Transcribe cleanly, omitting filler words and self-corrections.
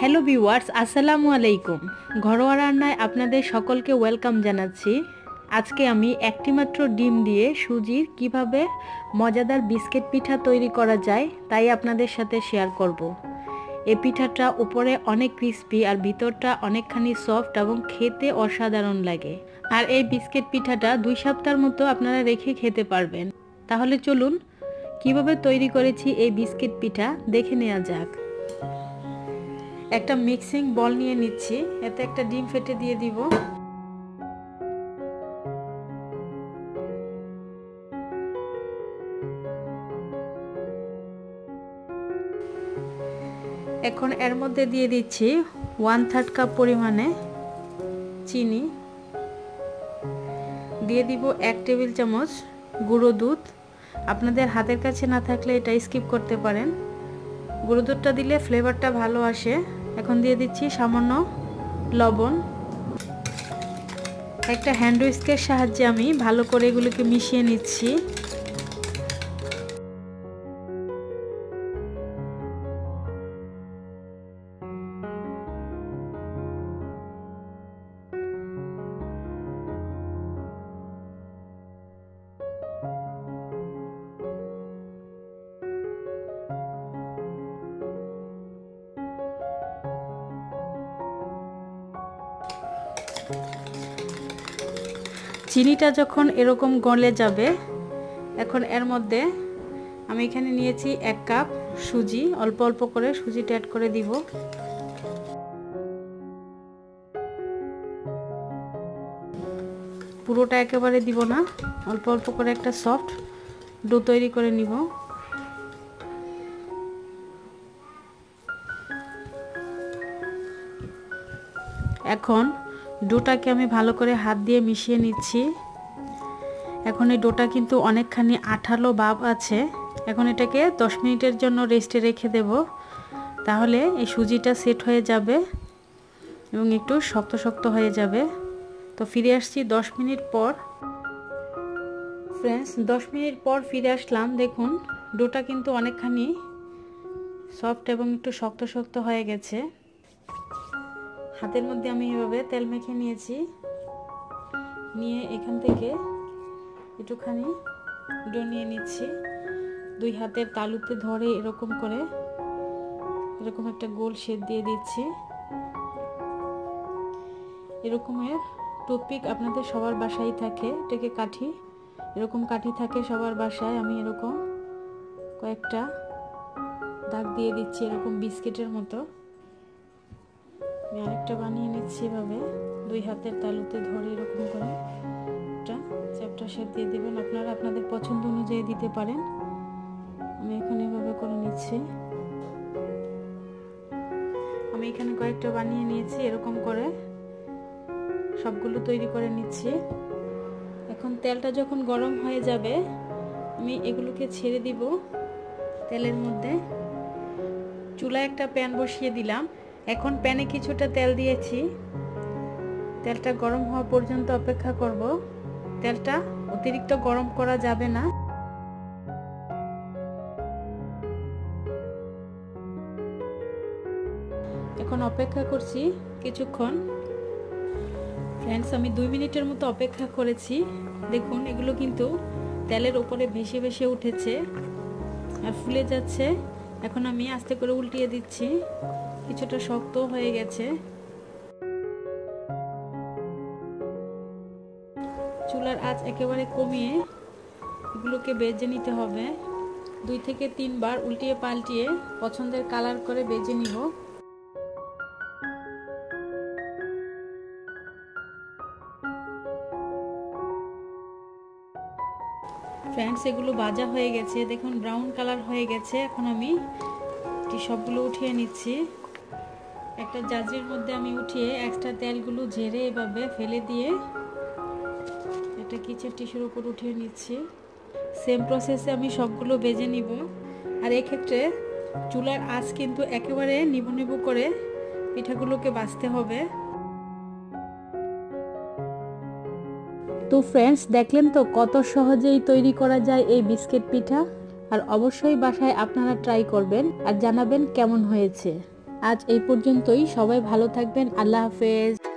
Hello viewers, আসসালামু আলাইকুম। ঘরোয়া রান্নায় আপনাদের সকলকে ওয়েলকাম জানাচ্ছি। আজকে আমি একটি মাত্র ডিম দিয়ে সুজির কিভাবে মজাদার বিস্কিট পিঠা তৈরি করা যায় তাই আপনাদের সাথে শেয়ার করব। এই পিঠাটা উপরে অনেক ক্রিস্পি আর ভিতরটা অনেকখানি সফট এবং খেতে অসাধারণ লাগে। আর এই বিস্কিট পিঠাটা 2 সপ্তাহের মতো আপনারা রেখে খেতে পারবেন। তাহলে চলুন কিভাবে তৈরি করেছি এই বিস্কিট পিঠা দেখে নেওয়া যাক। একটা মিক্সিং বল নিয়ে নিচ্ছি, এতে একটা ডিম ফেটে দিয়ে দিব। এখন এর মধ্যে দিয়ে দিচ্ছি 1/3 কাপ পরিমাণে চিনি, দিয়ে দিব 1 টেবিল চামচ গুঁড়ো দুধ। আপনাদের হাতের কাছে না থাকলে এটা স্কিপ করতে পারেন, গুঁড়ো দুধটা দিলে ফ্লেভারটা ভালো আসে। এখন দিয়ে দিচ্ছি সামান্য লবণ। একটা হ্যান্ড হুইস্কের সাহায্যে আমি ভালো করে এগুলোকে মিশিয়ে নিচ্ছি। চিনিটা যখন এরকম গলে যাবে, এখন এর মধ্যে আমি এখানে নিয়েছি 1 কাপ সুজি। অল্প অল্প করে সুজিটা অ্যাড করে দিব। পুরোটা একেবারে দিব না, অল্প অল্প করে একটা সফট ডো তৈরি করে নিব। এখন ডোটাকে আমি ভালো করে হাত দিয়ে মিশিয়ে নিচ্ছি। এখন এই ডোটা কিন্তু অনেকখানি আঠালো ভাব আছে। এখন এটাকে 10 মিনিটের জন্য রেস্টে রেখে দেব, তাহলে এই সুজিটা সেট হয়ে যাবে এবং একটু শক্ত শক্ত হয়ে যাবে। তো ফিরে আসছি 10 মিনিট পর। ফ্রেন্ডস, 10 মিনিট পর ফিরে আসলাম। দেখুন ডোটা কিন্তু অনেকখানি সফট এবং একটু শক্ত শক্ত হয়ে গেছে। হাতের মধ্যে আমি এভাবে তেল মেখে নিয়েছি, নিয়ে এখান থেকে একটুখানি ডো নিয়ে নিচ্ছি। 2 হাতের তালুতে ধরে এরকম করে এরকম একটা গোল শেপ দিয়ে দিচ্ছি। এরকমের টুথপিক আপনাদের সবার বাসায় থাকে, এটাকে কাঠি, এরকম কাঠি থাকে সবার বাসায়। আমি এরকম কয়েকটা দাগ দিয়ে দিচ্ছি এরকম বিস্কিটের মতো। আমি আরেকটা বানিয়ে নিচ্ছি এভাবে 2 হাতের তালুতে ধরে এরকম করে একটা চ্যাপটা শেপ দিয়ে দিবেন। আপনারা আপনাদের পছন্দ অনুযায়ী দিতে পারেন। আমি এখন এভাবে করে নিচ্ছি। আমি এখানে কয়েকটা বানিয়ে নিয়েছি, এরকম করে সবগুলো তৈরি করে নিচ্ছি। এখন তেলটা যখন গরম হয়ে যাবে, আমি এগুলোকে ছেড়ে দিব তেলের মধ্যে। চুলায় একটা প্যান বসিয়ে দিলাম। এখন প্যানে কিছুটা তেল দিয়েছি, তেলটা গরম হওয়া পর্যন্ত অপেক্ষা করব। তেলটা অতিরিক্ত গরম করা যাবে না। এখন অপেক্ষা করছি কিছুক্ষণ। ফ্রেন্ডস, আমি 2 মিনিটের মতো অপেক্ষা করেছি। দেখুন এগুলো কিন্তু তেলের উপরে ভেসে ভেসে উঠেছে আর ফুলে যাচ্ছে। এখন আমি আস্তে করে উল্টিয়ে দিচ্ছি, কিছুটা শক্ত হয়ে গেছে। চুলার আঁচ একেবারে কমিয়ে এগুলোকে ভেজে নিতে হবে। 2 থেকে 3 বার উল্টিয়ে পাল্টিয়ে পছন্দের কালার করে ভেজে নিব। ফ্রেন্ডস, এগুলো ভাজা হয়ে গেছে, দেখুন ব্রাউন কালার হয়ে গেছে। এখন আমি সবগুলো উঠিয়ে নিচ্ছি। একটা জাজির মধ্যে আমি উঠিয়ে এক্সট্রা তেলগুলো ঝেড়ে এভাবে ফেলে দিয়ে একটা কিচেন টিস্যুর উপর উঠিয়ে নিচ্ছি। সেম প্রসেসে আমি সবগুলো ভেজে নিব। আর এক্ষেত্রে চুলার আঁচ কিন্তু একেবারে নিবু নিবু করে পিঠাগুলোকে ভাজতে হবে। তো ফ্রেন্ডস, দেখলেন তো কত সহজেই তৈরি করা যায় এই বিস্কিট পিঠা। আর অবশ্যই বাসায় আপনারা ট্রাই করবেন আর জানাবেন কেমন হয়েছে। আজ এই পর্যন্তই। সবাই ভালো থাকবেন। আল্লাহ হাফেজ।